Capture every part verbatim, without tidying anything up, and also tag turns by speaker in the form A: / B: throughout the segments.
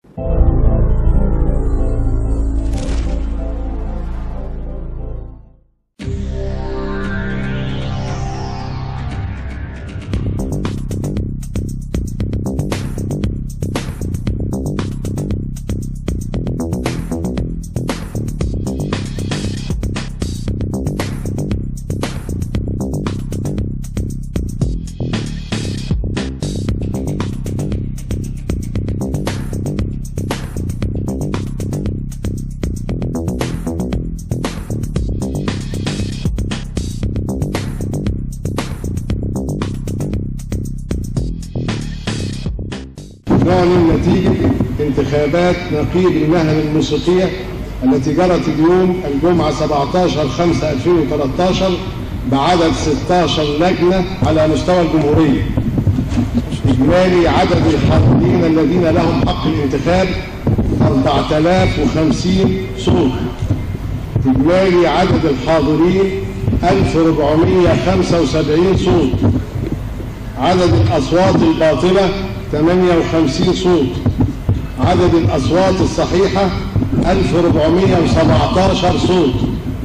A: نعلن نتيجة انتخابات نقيب المهن الموسيقية التي جرت اليوم الجمعة سبعة عشر خمسة ألفين وثلاثة عشر بعدد ستة عشر لجنة على مستوى الجمهورية. إجمالي عدد الحاضرين الذين لهم حق الانتخاب أربعة آلاف وخمسين صوت. إجمالي عدد الحاضرين ألف وأربعمائة وخمسة وسبعين صوت. عدد الأصوات الباطلة ثمانية وخمسين صوت. عدد الأصوات الصحيحة ألف وأربعمائة وسبعة عشر صوت.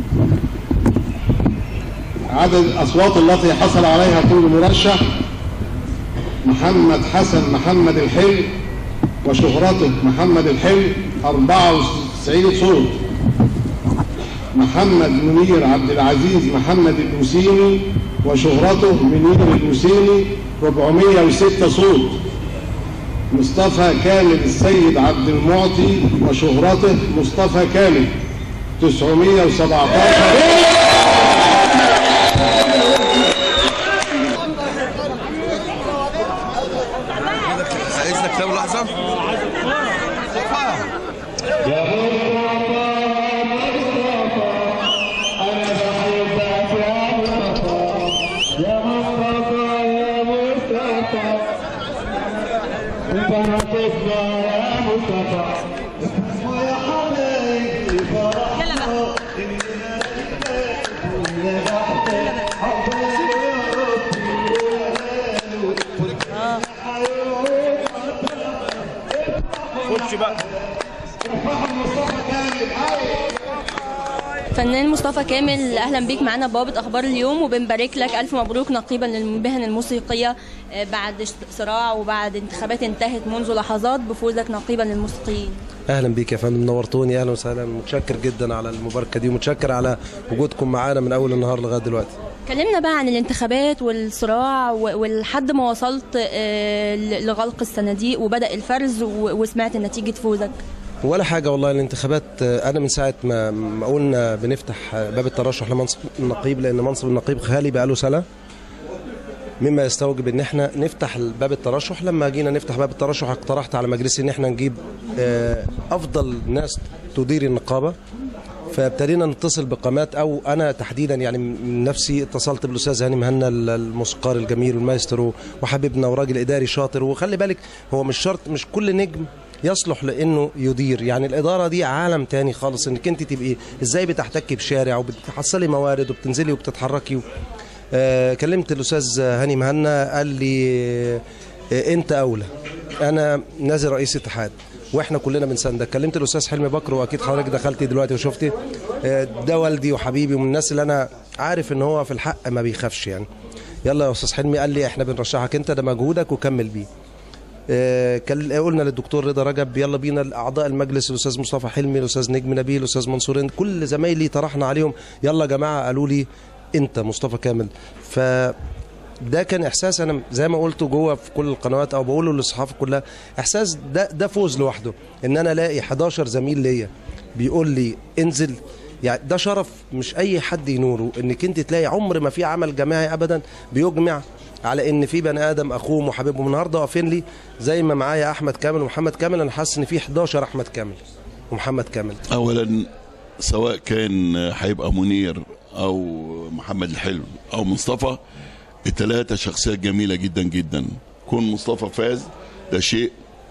A: عدد الأصوات التي حصل عليها كل مرشح: محمد حسن محمد الحلو وشهرته محمد الحلو أربعة وتسعين صوت. محمد منير عبد العزيز محمد البوسيني وشهرته منير البوسيني أربعمائة وستة صوت. مصطفى كامل السيد عبد المعطي وشهرته مصطفى كامل تسعمائة وسبعة عشر.
B: عايزنا كتاب لحظة.
C: فنان مصطفى كامل، اهلا بيك معانا بوابه اخبار اليوم، وبنبارك لك الف مبروك نقيبا للمهن الموسيقيه بعد صراع وبعد انتخابات انتهت منذ لحظات بفوزك نقيبا للموسيقيين.
D: اهلا بيك يا فندم، نورتوني. اهلا وسهلا، متشكر جدا على المباركه دي ومتشكر على وجودكم معانا من اول النهار لغايه دلوقتي.
C: كلمنا بقى عن الانتخابات والصراع ولحد ما وصلت لغلق الصناديق وبدأ الفرز وسمعت نتيجه فوزك.
D: ولا حاجة والله. الانتخابات أنا من ساعة ما قلنا بنفتح باب الترشح لمنصب النقيب، لأن منصب النقيب خالي بقاله سنة، مما يستوجب إن احنا نفتح باب الترشح. لما جينا نفتح باب الترشح اقترحت على مجلسي إن احنا نجيب أفضل ناس تدير النقابة، فابتدينا نتصل بقامات، أو أنا تحديدا يعني من نفسي اتصلت بالأستاذ هاني مهنا الموسيقار الجميل والمايسترو وحبيبنا وراجل إداري شاطر. وخلي بالك هو مش شرط، مش كل نجم يصلح لانه يدير، يعني الاداره دي عالم تاني خالص، انك انت تبقي ازاي بتحتكي بشارع وبتحصلي موارد وبتنزلي وبتتحركي. آه كلمت الاستاذ هاني مهنا قال لي آه انت اولى، انا نازل رئيس اتحاد واحنا كلنا بنساندك. كلمت الاستاذ حلمي بكر، واكيد حضرتك دخلتي دلوقتي وشفتي، آه ده والدي وحبيبي ومن الناس اللي انا عارف ان هو في الحق ما بيخافش يعني. يلا يا استاذ حلمي، قال لي احنا بنرشحك انت، ده مجهودك وكمل بيه. آه قلنا للدكتور رضا رجب يلا بينا، اعضاء المجلس الاستاذ مصطفى حلمي، الاستاذ نجم نبيل، الاستاذ منصورين، كل زمايلي طرحنا عليهم يلا يا جماعه، قالوا لي انت مصطفى كامل. ف ده كان احساس، انا زي ما قلت جوه في كل القنوات او بقوله للصحافه كلها، احساس ده ده فوز لوحده، ان انا الاقي حداشر زميل ليا بيقول لي انزل، يعني ده شرف مش اي حد ينوره، انك انت تلاقي عمر ما في عمل جماعي ابدا بيجمع على ان في بني ادم اخوه وحبيبه. النهارده واقفين لي زي ما معايا احمد كامل ومحمد كامل، انا حاسس ان في حداشر احمد كامل ومحمد كامل.
B: اولا سواء كان هيبقى منير او محمد الحلو او مصطفى، الثلاثه شخصيات جميله جدا جدا. كون مصطفى فاز ده شيء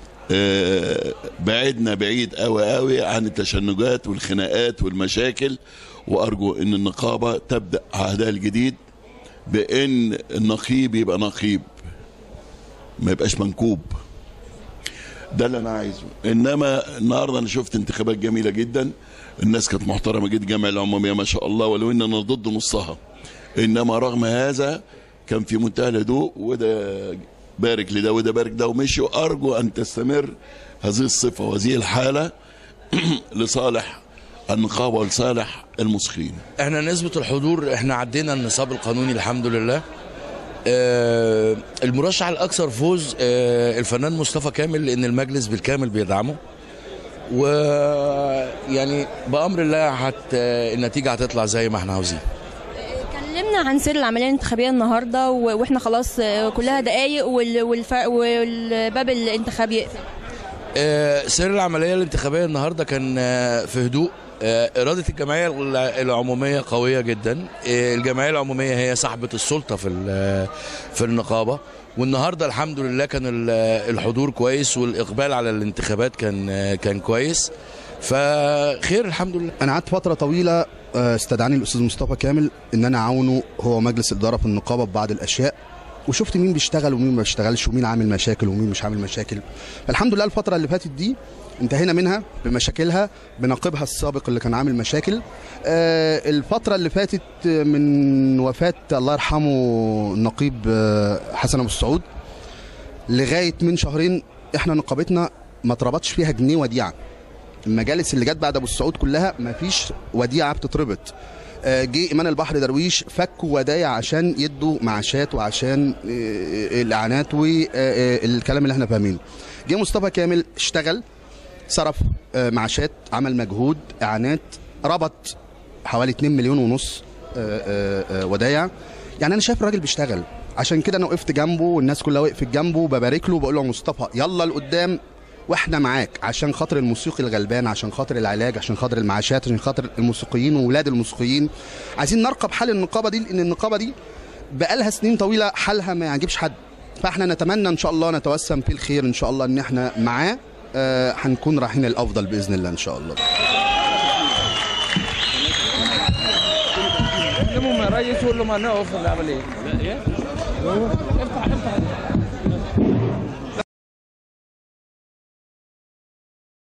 B: بعدنا بعيد قوي قوي عن التشنجات والخناقات والمشاكل، وارجو ان النقابه تبدا عهدها الجديد بان النقيب يبقى نقيب، ما يبقاش منكوب. ده اللي انا عايزه. انما النهارده انا شفت انتخابات جميله جدا، الناس كانت محترمه جدا، الجمعيه العموميه ما شاء الله، ولو ان انا ضد نصها، انما رغم هذا كان في منتهى الهدوء، وده بارك لده وده بارك ده ومشي. وارجو ان تستمر هذه الصفه وهذه الحاله لصالح النقابه ولصالح الموسيقيين.
E: احنا نسبه الحضور احنا عدينا النصاب القانوني الحمد لله. آه المرشح الاكثر فوز آه الفنان مصطفى كامل، لان المجلس بالكامل بيدعمه، ويعني بامر الله هت النتيجه هتطلع زي ما احنا عاوزين.
C: كلمنا عن سير العمليه الانتخابيه النهارده، واحنا خلاص كلها دقائق والباب الانتخابي يقفل.
E: آه سير العمليه الانتخابيه النهارده كان في هدوء. إرادة الجمعية العمومية قوية جدا. الجمعية العمومية هي صاحبة السلطة في في النقابة، والنهاردة الحمد لله كان الحضور كويس والإقبال على الانتخابات كان كان كويس، فخير الحمد لله.
F: أنا قعدت فترة طويلة استدعاني الأستاذ مصطفى كامل إن أنا أعاونه هو مجلس الإدارة في النقابة ببعض الأشياء، وشفت مين بيشتغل ومين ما بيشتغلش ومين عامل مشاكل ومين مش عامل مشاكل. الحمد لله الفترة اللي فاتت دي انتهينا منها بمشاكلها بنقيبها السابق اللي كان عامل مشاكل. آه الفترة اللي فاتت من وفاة الله يرحمه النقيب آه حسن أبو السعود لغاية من شهرين احنا نقابتنا ما اتربطش فيها جنيه وديعة. المجالس اللي جت بعد أبو السعود كلها ما فيش وديعة بتتربط. آه جه إيمان البحر درويش فكوا ودايع عشان يدوا معاشات وعشان آه الإعانات والكلام اللي احنا فاهمينه. جه مصطفى كامل اشتغل، صرف معاشات، عمل مجهود، اعانات، ربط حوالي اتنين مليون ونص ودايع. يعني انا شايف الراجل بيشتغل، عشان كده انا وقفت جنبه والناس كلها وقفت جنبه، ببارك له وبقول له يا مصطفى يلا لقدام واحنا معاك، عشان خاطر الموسيقي الغلبان، عشان خاطر العلاج، عشان خاطر المعاشات، عشان خاطر الموسيقيين واولاد الموسيقيين. عايزين نرقب حال النقابه دي، لان النقابه دي بقالها سنين طويله حالها ما يعجبش حد، فاحنا نتمنى ان شاء الله نتوسم في الخير ان شاء الله ان احنا معاه آه هنكون رايحين الافضل باذن الله ان شاء الله.
G: كلمهم يا ريس وقول له ما نقف في العمليه. لا ايه؟ افتح افتح